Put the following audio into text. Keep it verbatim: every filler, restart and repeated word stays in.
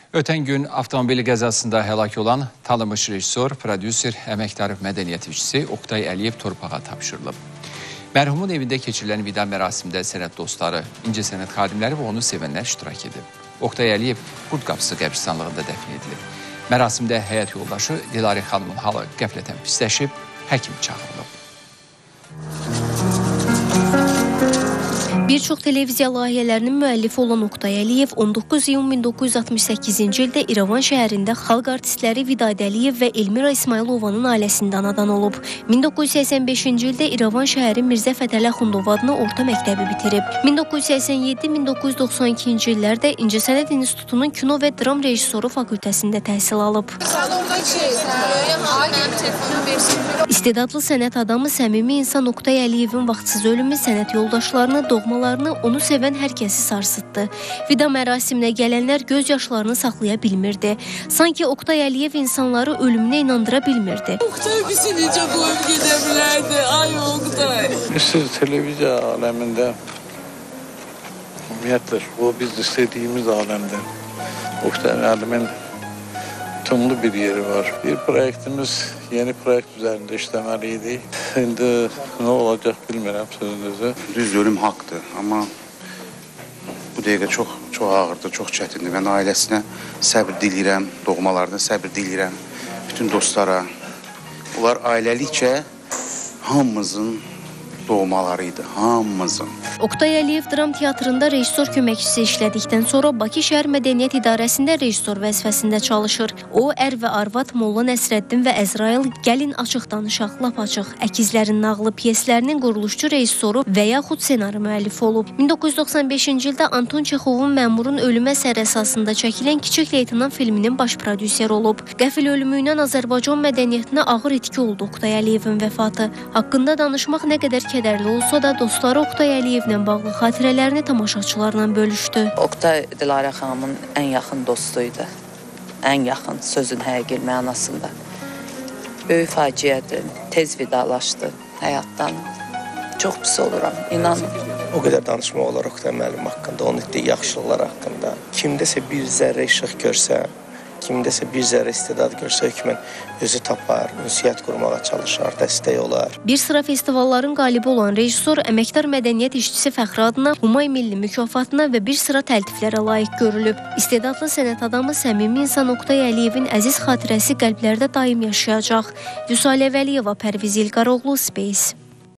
Ötən gün avtomobil qəzasında həlak olan tanınmış rejissor, prodüser, əməkdar mədəniyyət işçisi Oqtay Əliyev torpağa tapşırılıb. Mərhumun evində keçirilən vida mərasimdə sənət dostları, incəsənət xadimləri və onu sevənlər iştirak edib. Oqtay Əliyev Qurd Qapısı qəbristanlığında dəfn edilib. Mərasimdə həyat yoldaşı Dilarə xanımın halı qəflətən pisləşib, həkim çağırılıb. Bir çox televiziya layihələrinin müəllifi olan Oqtay Əliyev on doqquz iyun min doqquz yüz altmış səkkizinci ildə İrəvan şəhərində xalq artistləri Vidad Əliyev və Elmira İsmailovanın ailəsində anadan olub. min doqquz yüz səksən beşinci ildə İrəvan şəhəri Mirzə Fətəli Axundov adına orta məktəbi bitirib. min doqquz yüz səksən yeddi min doqquz yüz doxsan ikinci illərdə İncəsənət İnstitutunun kino və dram rejissoru fakültəsində təhsil alıb. İstedadlı sənət adamı, səmimi insan Oqtay Əliyevin vaxtsız ölümü sənət yoldaşlarını, doğmalarını, onu sevən hər kəsi sarsıtdı. Vida mərasiminə gələnlər göz yaşlarını saxlaya bilmirdi. Sanki Oqtay Əliyev insanları ölümünə inandıra bilmirdi. Oqtay bizi necə qoyub gedə bilərdi? Ay Oqtay! Siz televiziya aləmində, ümumiyyətlə, o biz istədiyimiz aləmdə Oqtay müəllimin tümlü bir yeri var. Bir proyektimiz, yeni proyekt üzərində işləməliydik. İndi nə olacaq bilmirəm sözünüzü. Düz ölüm haqdır, amma bu dəqiqə çox, çox ağırdır, çox çətindir. Mən ailəsinə səbir diləyirəm, doğmalarına səbir diləyirəm, bütün dostlara. Bunlar ailəlikcə hamımızın doğmalarıydı, hamımızın. Oqtay Əliyev dram teatrında rejissor köməkçisi işlədikdən sonra Bakı Şəhər Mədəniyyət İdarəsində rejissor vəzifəsində çalışır. O, Ər və Arvad, Molla Nəsrəddin və Əzrail, Gəlin açıq danışaq, lap açıq, Əkizlərin nağlı pyeslərinin quruluşçu rejissoru və yaxud ssenari müəllifi olub. min doqquz yüz doxsan beşinci ildə Anton Çexovun Məmurun ölümə əsəri əsasında çəkilən Kiçik Leytenant filminin baş prodüseri olub. Qəfil ölümü ilə Azərbaycan mədəniyyətinə ağır itki oldu Oqtay Əliyevin vəfatı. Haqqında danışmaq nə qədər kədərli olsa da dostları Oqtay Əliyevlə bağlı xatirələrini tamaşaçılarla bölüşdü. Oqtay Dilarə xanımın ən yaxın dostuydu. Ən yaxın sözün həqiqi mənasında. Böyük faciədir, tez vidalaşdı həyatdan. Çox pis oluram, inanın. O qədər danışmaq olar Oqtay müəllim haqqında, onun etdiyi yaxşılıqlar haqqında. Kimdəsə bir zərrə işıq görsə, kimdəsə bir zərrə istedad görsə, hökmən özü tapar, ünsiyyət qurmağa çalışar, dəstək olar. Bir sıra festivalların qalibi olan rejissor, əməkdar mədəniyyət işçisi fəxri adına Humay Milli mükafatına və bir sıra təltiflərə layiq görülüb. İstedadlı sənət adamı, səmimi insan Oqtay Əliyevin əziz xatirəsi qəlblərdə daim yaşayacaq. Vüsalə Vəliyeva, Pərviz İlqaroğlu, Space.